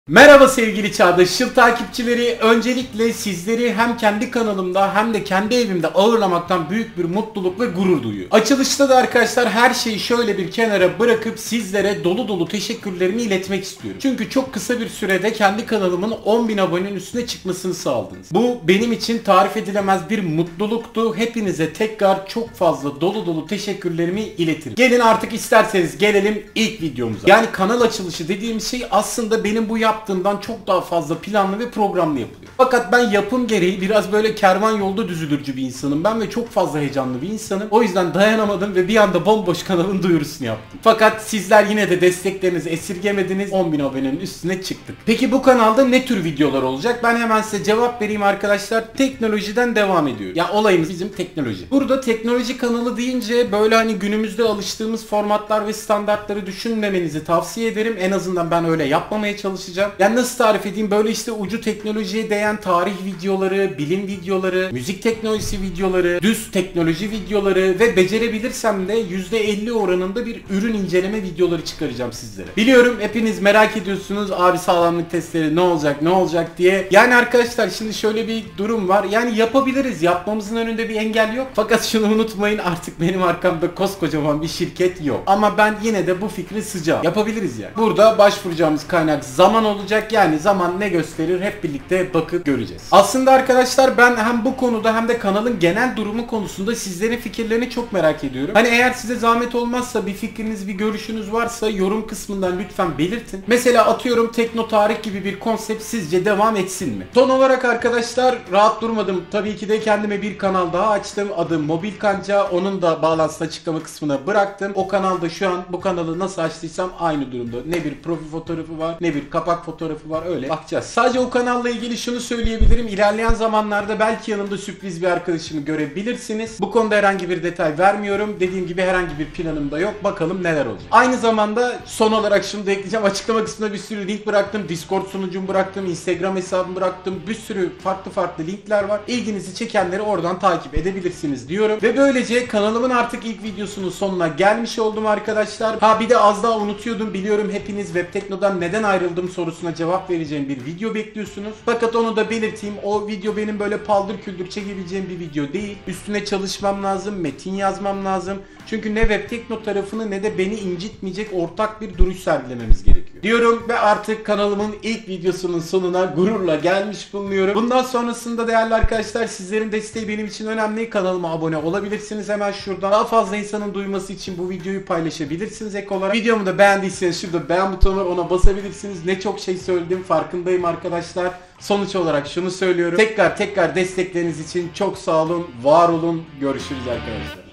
Merhaba sevgili Çağdaş'ın takipçileri. Öncelikle sizleri hem kendi kanalımda hem de kendi evimde ağırlamaktan büyük bir mutluluk ve gurur duyuyorum. Açılışta da arkadaşlar her şeyi şöyle bir kenara bırakıp sizlere dolu dolu teşekkürlerimi iletmek istiyorum. Çünkü çok kısa bir sürede kendi kanalımın 10.000 abonenin üstüne çıkmasını sağladınız. Bu benim için tarif edilemez bir mutluluktu. Hepinize tekrar çok fazla dolu dolu teşekkürlerimi iletirim. Gelin artık isterseniz gelelim ilk videomuza. Yani kanal açılışı dediğim şey aslında benim bu yaptığımdan çok daha fazla planlı ve programlı yapılıyor. Fakat ben yapım gereği biraz böyle kervan yolda düzülürcü bir insanım ben ve çok fazla heyecanlı bir insanım. O yüzden dayanamadım ve bir anda bomboş kanalın duyurusunu yaptım. Fakat sizler yine de desteklerinizi esirgemediniz. 10.000 abonenin üstüne çıktık. Peki bu kanalda ne tür videolar olacak? Ben hemen size cevap vereyim arkadaşlar. Teknolojiden devam ediyor. Ya olayımız bizim teknoloji. Burada teknoloji kanalı deyince böyle hani günümüzde alıştığımız formatlar ve standartları düşünmemenizi tavsiye ederim. En azından ben öyle yapmamaya çalışacağım. Yani nasıl tarif edeyim? Böyle işte ucu teknolojiye değen tarih videoları, bilim videoları, müzik teknolojisi videoları, düz teknoloji videoları ve becerebilirsem de %50 oranında bir ürün inceleme videoları çıkaracağım sizlere. Biliyorum hepiniz merak ediyorsunuz abi sağlamlık testleri ne olacak diye. Yani arkadaşlar şimdi şöyle bir durum var. Yani yapabiliriz. Yapmamızın önünde bir engel yok. Fakat şunu unutmayın artık benim arkamda koskocaman bir şirket yok. Ama ben yine de bu fikri sıcağım. Yapabiliriz yani. Burada başvuracağımız kaynak zaman olacak. Yani zaman ne gösterir hep birlikte bakıp göreceğiz. Aslında arkadaşlar ben hem bu konuda hem de kanalın genel durumu konusunda sizlerin fikirlerini çok merak ediyorum. Hani eğer size zahmet olmazsa bir fikriniz, bir görüşünüz varsa yorum kısmından lütfen belirtin. Mesela atıyorum tekno tarih gibi bir konsept sizce devam etsin mi? Son olarak arkadaşlar rahat durmadım. Tabii ki de kendime bir kanal daha açtım. Adı Mobil Kanca. Onun da bağlantısını açıklama kısmına bıraktım. O kanalda şu an bu kanalı nasıl açtıysam aynı durumda. Ne bir profil fotoğrafı var ne bir kapak fotoğrafı var öyle bakacağız. Sadece o kanalla ilgili şunu söyleyebilirim. İlerleyen zamanlarda belki yanımda sürpriz bir arkadaşımı görebilirsiniz. Bu konuda herhangi bir detay vermiyorum. Dediğim gibi herhangi bir planım da yok. Bakalım neler olacak. Aynı zamanda son olarak şunu da ekleyeceğim. Açıklama kısmına bir sürü link bıraktım. Discord sunucumu bıraktım. Instagram hesabımı bıraktım. Bir sürü farklı linkler var. İlginizi çekenleri oradan takip edebilirsiniz diyorum. Ve böylece kanalımın artık ilk videosunun sonuna gelmiş oldum arkadaşlar. Ha bir de az daha unutuyordum. Biliyorum hepiniz Webtekno'dan neden ayrıldım sorusuna cevap vereceğim bir video bekliyorsunuz. Fakat onu da belirteyim. O video benim böyle paldır küldür çekebileceğim bir video değil. Üstüne çalışmam lazım. Metin yazmam lazım. Çünkü ne Webtekno tarafını ne de beni incitmeyecek ortak bir duruş sergilememiz gerekiyor. Diyorum ve artık kanalımın ilk videosunun sonuna gururla gelmiş bulunuyorum. Bundan sonrasında değerli arkadaşlar sizlerin desteği benim için önemli. Kanalıma abone olabilirsiniz hemen şuradan. Daha fazla insanın duyması için bu videoyu paylaşabilirsiniz ek olarak. Videomu da beğendiyseniz şurada beğen butonu var ona basabilirsiniz. Ne çok şey söyledim farkındayım arkadaşlar. Sonuç olarak şunu söylüyorum. Tekrar destekleriniz için çok sağ olun, var olun. Görüşürüz arkadaşlar.